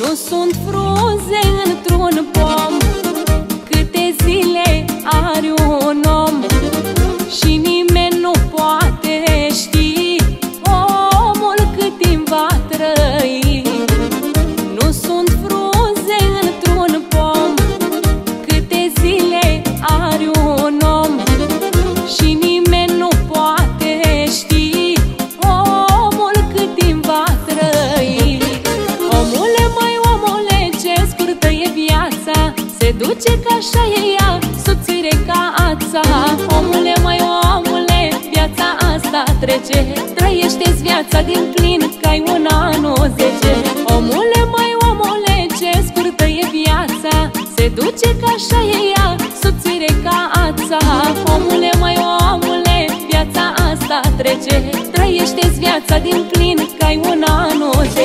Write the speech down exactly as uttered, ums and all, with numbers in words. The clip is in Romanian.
Nu sunt frunze într-un pom, câte zile are un om și nimeni nu poate ști omul cât timp va trăi. Nu sunt frunze într-un pom, câte zile are un om și nimeni nu poate ști omul cât timp va trăi. Omule, mai omule, ce scurtă e viața, se duce ca așa e ea, subțire ca ața. Omule, mai omule, viața asta trece, trăiește-ți viața din plin, că-ai un an zece. Omule, mai omule, ce scurtă e viața, se duce ca așa e ea, subțire ca ața. Omule, mai omule, viața asta trece, trăiește-ți viața din plin, că-ai un an zece.